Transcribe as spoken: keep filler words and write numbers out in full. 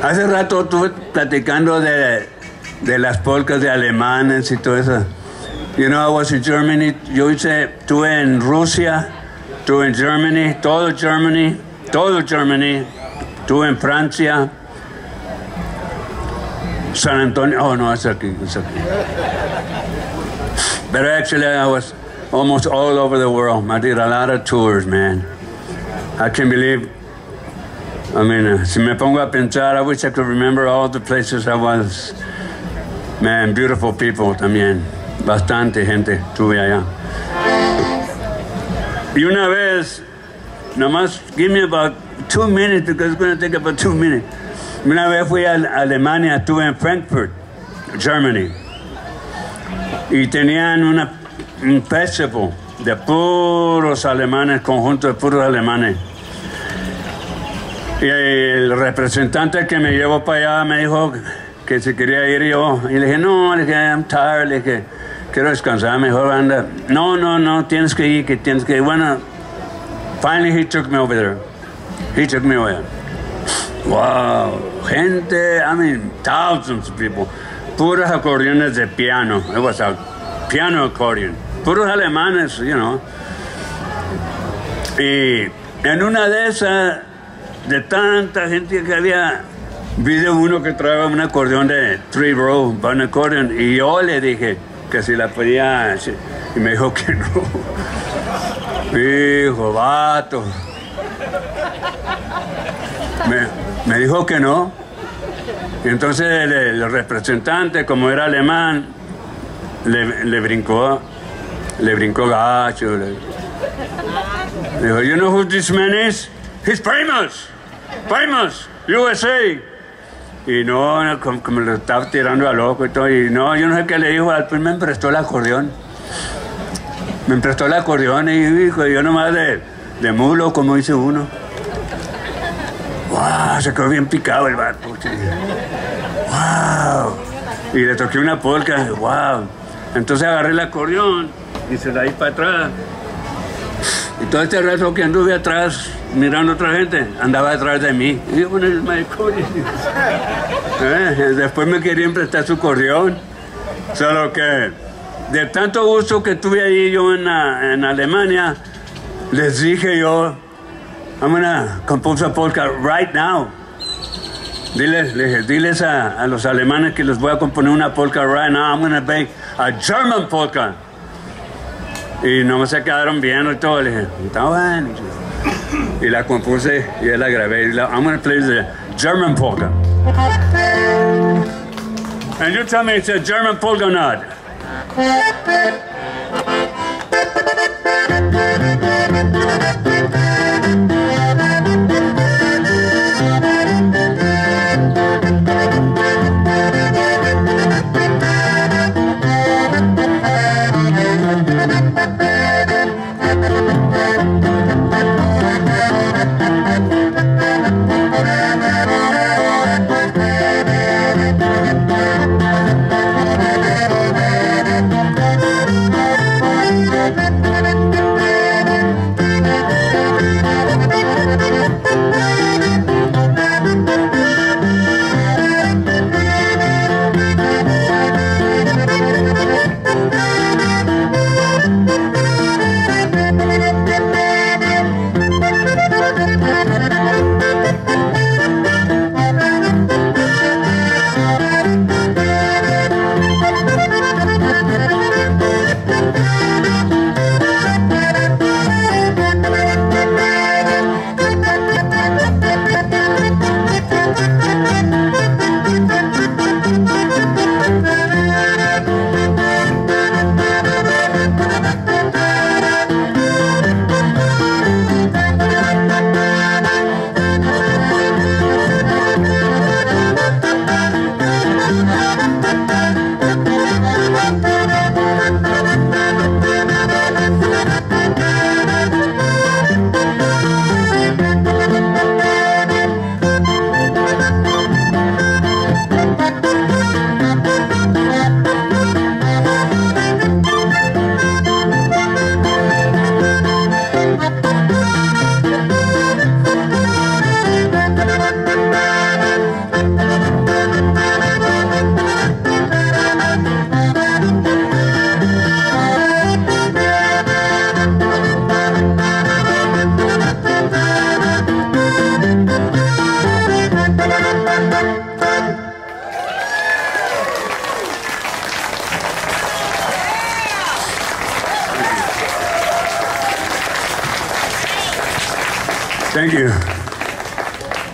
Hace rato estuve platicando de, de las polcas de alemanes y todo eso. You know, I was in Germany. Yo hice, estuve en Rusia, estuve en Germany, todo Germany, todo Germany. Estuve en Francia, San Antonio. Oh, no, it's aquí, it's aquí. But actually, I was almost all over the world. I did a lot of tours, man. I can't believe. I mean, uh, si me pongo a pensar, I wish I could remember all the places I was. Man, beautiful people también. Bastante gente tuve allá. Y una vez, nomás, give me about two minutes because it's going to take about two minutes. Una vez fui a Alemania, estuve en Frankfurt, Germany. Y tenían una, un festival de puros alemanes, conjunto de puros alemanes. Y el representante que me llevó para allá me dijo que si quería ir yo. Y le dije, no, le dije, I'm tired, le dije, quiero descansar, mejor anda. No, no, no, tienes que ir, que tienes que ir. Bueno, finally he took me over there. He took me over there. Wow, gente, I mean, thousands of people. Puros acordeones de piano. It was a piano accordion. Puros alemanes, you know. Y en una de esas, de tanta gente que había, vi de uno que traía un acordeón de three row, un acordeón, y yo le dije que si la podía, y me dijo que no. Hijo, vato. Me, me dijo que no. Y entonces el, el representante, como era alemán, le, le brincó, le brincó gacho. Le, le dijo, you know who this man is? He's famous, famous, U S A. Y no, como, como lo estaba tirando a loco y todo. Y no, yo no sé qué le dijo, al pues me prestó el acordeón. Me prestó el acordeón y dijo, yo nomás de, de mulo, como dice uno. ¡Wow! Se quedó bien picado el vato. ¡Wow! Y le toqué una polca. ¡Wow! Entonces agarré el acordeón y se la di para atrás. Y todo este rato que anduve atrás, mirando a otra gente, andaba detrás de mí. Y yo con el acordeón. ¿Eh? Después me querían prestar su acordeón. Solo que, de tanto gusto que tuve ahí yo en, la, en Alemania, les dije yo, I'm gonna compose a polka right now. Diles, les, diles a, a los alemanes que les voy a componer una polka right now. I'm gonna make a German polka. Y no me se quedaron viendo y todo. Le dije, está bueno. Y la compuse y la grabé. La, I'm gonna play the German polka. And you tell me it's a German polka or not. Thank you.